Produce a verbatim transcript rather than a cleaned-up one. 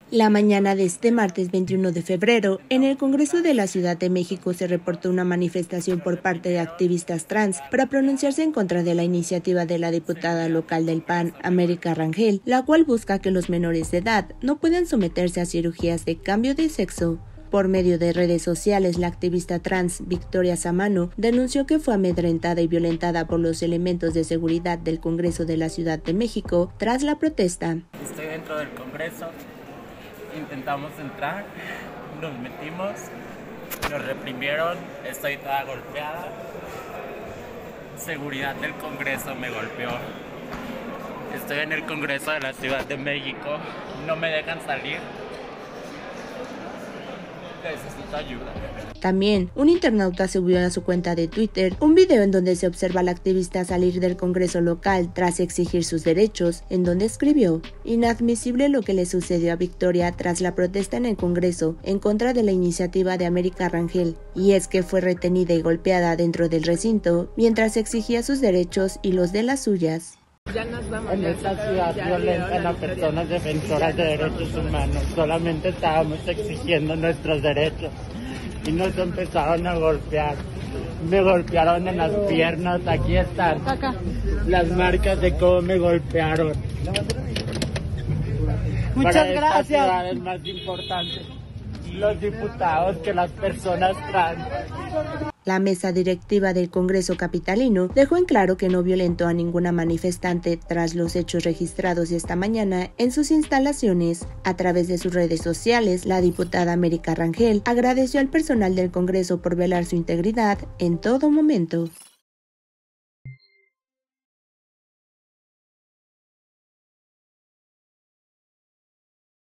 La mañana de este martes veintiuno de febrero, en el Congreso de la Ciudad de México se reportó una manifestación por parte de activistas trans para pronunciarse en contra de la iniciativa de la diputada local del P A N, América Rangel, la cual busca que los menores de edad no puedan someterse a cirugías de cambio de sexo. Por medio de redes sociales, la activista trans Victoria Samano denunció que fue amedrentada y violentada por los elementos de seguridad del Congreso de la Ciudad de México tras la protesta. Estoy dentro del Congreso, intentamos entrar, nos metimos, nos reprimieron, estoy toda golpeada, seguridad del Congreso me golpeó, estoy en el Congreso de la Ciudad de México, no me dejan salir. Necesito ayuda. También, un internauta subió a su cuenta de Twitter un video en donde se observa al activista salir del Congreso local tras exigir sus derechos, en donde escribió: "Inadmisible lo que le sucedió a Victoria tras la protesta en el Congreso en contra de la iniciativa de América Rangel, y es que fue retenida y golpeada dentro del recinto mientras exigía sus derechos y los de las suyas". Ya nos vamos, en esta ciudad violentan a personas defensoras de derechos humanos. Solamente estábamos exigiendo nuestros derechos y nos empezaron a golpear. Me golpearon en las piernas, aquí están las marcas de cómo me golpearon. Muchas Para gracias. Esta ciudad es más importante los diputados que las personas trans. La mesa directiva del Congreso capitalino dejó en claro que no violentó a ninguna manifestante tras los hechos registrados esta mañana en sus instalaciones. A través de sus redes sociales, la diputada América Rangel agradeció al personal del Congreso por velar su integridad en todo momento.